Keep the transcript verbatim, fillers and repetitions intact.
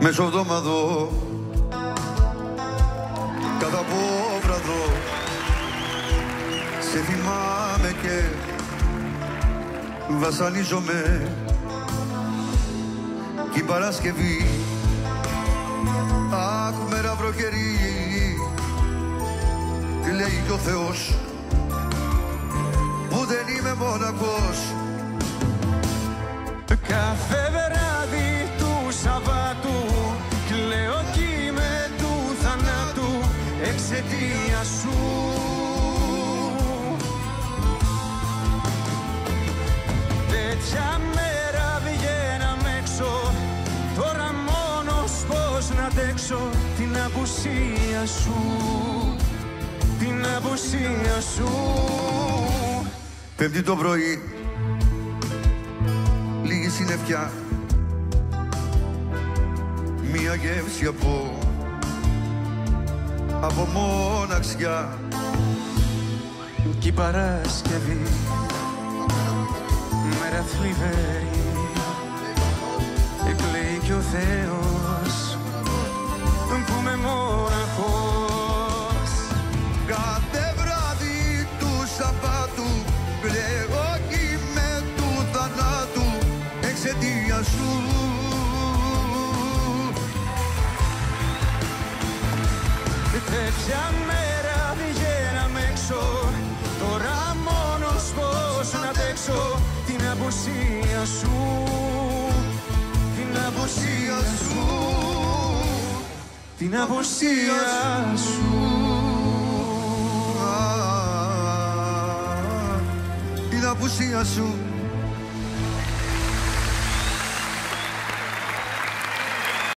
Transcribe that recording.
Μεσοβδόμαδο κατά απόβραδο σε θυμάμαι και βασανίζομαι κι η Παρασκευή αχ μέρα βροχερή λέει κι ο Θεός που δεν είμαι μόναχος. Κάθε βράδυ του Σαββάτου κλαίω κι με του θανάτου εξαιτίας σου. Τέτοια μέρα βγαίναμε έξω, τώρα μόνος πώς να αντέξω την απουσία σου, την απουσία σου. Πέμπτη το πρωί λίγη συννεφιά, μία γεύση από από μοναξιά κι η Παρασκευή μέρα θλιβερή κλαίει κι ο Θεός που είμαι μοναχός. Κάθε βράδυ του Σαββάτου κλαίω κι με του θανάτου εξαιτίας σου. Τέτοια μέρα βγαίναμε έξω, τώρα μόνος πώς να αντέξω την απουσία σου, την απουσία σου, την απουσία σου, την απουσία σου.